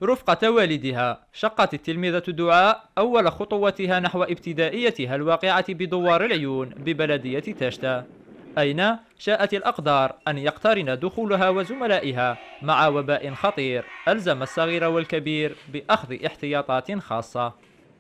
رفقة والدها شقت التلميذة دعاء أول خطوتها نحو ابتدائيتها الواقعة بدوار العيون ببلدية تاشتا، أين شاءت الأقدار أن يقترن دخولها وزملائها مع وباء خطير ألزم الصغير والكبير بأخذ احتياطات خاصة.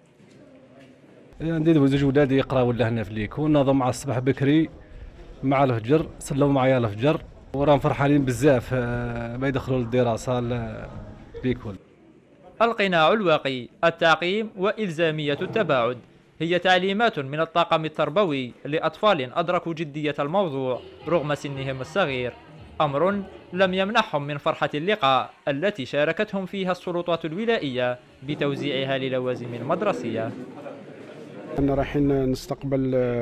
عندي زوج ولادي يقراو لهنا في ليكون، ناضوا مع الصباح بكري مع الفجر، صلوا معايا الفجر وراهم فرحانين بزاف ما يدخلوا للدراسة ليكون. القناع الواقي، التعقيم وإلزامية التباعد هي تعليمات من الطاقم التربوي لأطفال أدركوا جدية الموضوع رغم سنهم الصغير، أمر لم يمنحهم من فرحة اللقاء التي شاركتهم فيها السلطات الولائية بتوزيعها للوازم المدرسية. احنا رايحين نستقبل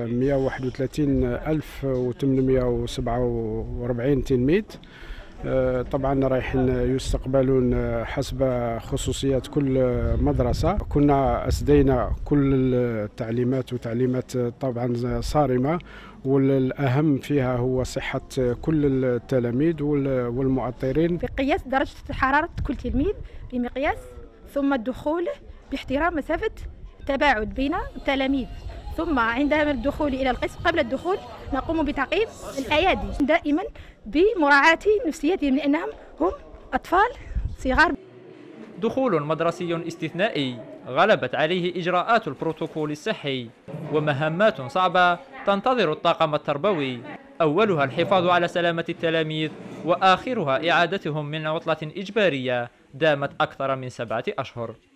131,847 تلميذ. طبعا رايحين يستقبلون حسب خصوصيات كل مدرسة. كنا أسدينا كل التعليمات وتعليمات طبعا صارمة، والأهم فيها هو صحة كل التلاميذ والمؤطرين بقياس درجة حرارة كل تلميذ بمقياس، ثم الدخول باحترام مسافة تباعد بين التلاميذ، ثم عندما الدخول إلى القسم قبل الدخول نقوم بتعقيم الأيادي دائما بمراعاة نفسيتهم لأنهم هم أطفال صغار. دخول مدرسي استثنائي غلبت عليه إجراءات البروتوكول الصحي ومهمات صعبة تنتظر الطاقم التربوي، أولها الحفاظ على سلامة التلاميذ وآخرها إعادتهم من عطلة إجبارية دامت أكثر من 7 أشهر.